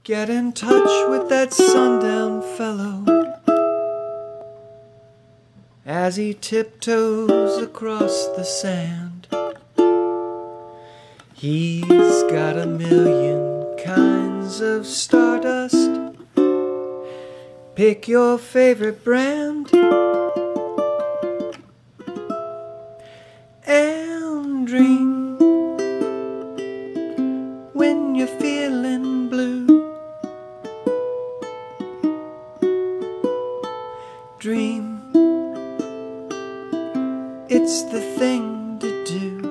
Get in touch with that sundown fellow as he tiptoes across the sand. He's got a million kinds of stardust. Pick your favorite brand and dream when you're feeling blue. Dream, it's the thing to do.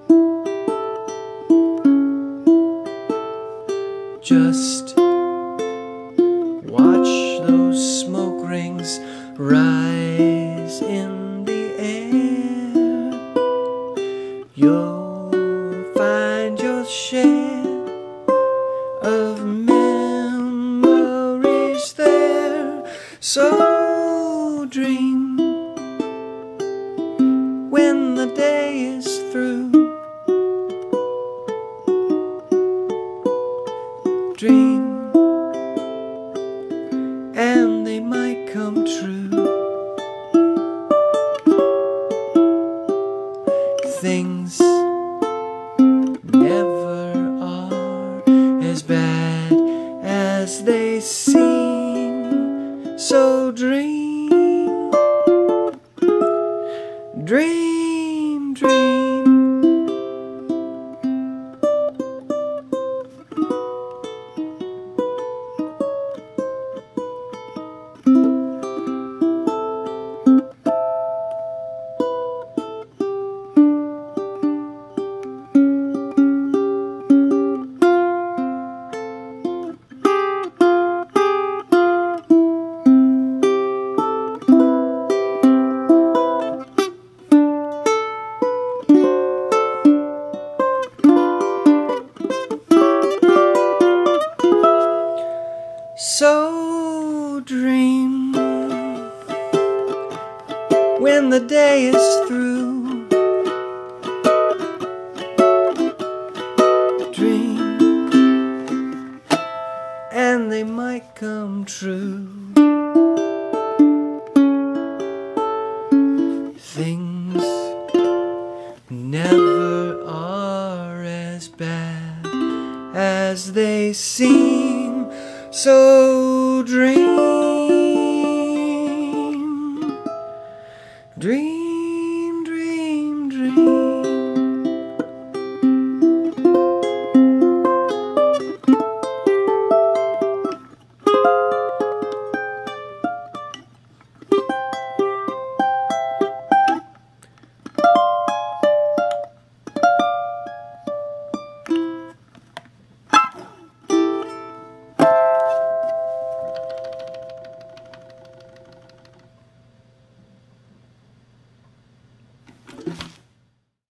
Just watch those smoke rings rise in the air. You'll find your share of memories there. So dream when the day is through. Dream and they might come true. Things never are as bad as they seem. So dream, dream, dream. So dream when the day is through. Dream and they might come true. Things never are as bad as they seem. So dream.